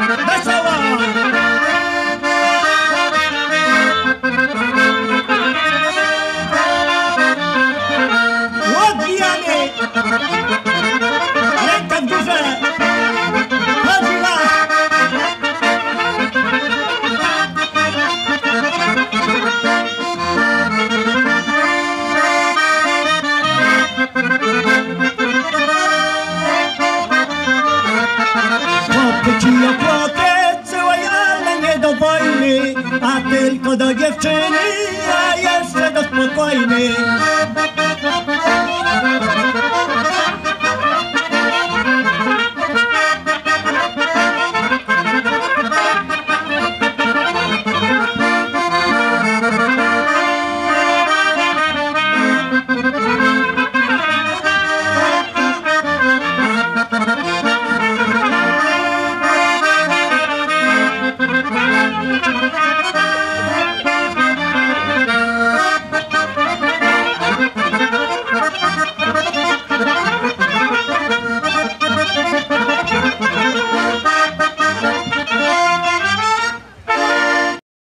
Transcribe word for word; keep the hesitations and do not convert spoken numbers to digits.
Wesoło! Odbijamy! Ręka w górze! Chodzi las! Chłopcy ci okropie, cyłej, ale nie do wojny, a tylko do dziewczyny, a jeszcze do spokojny.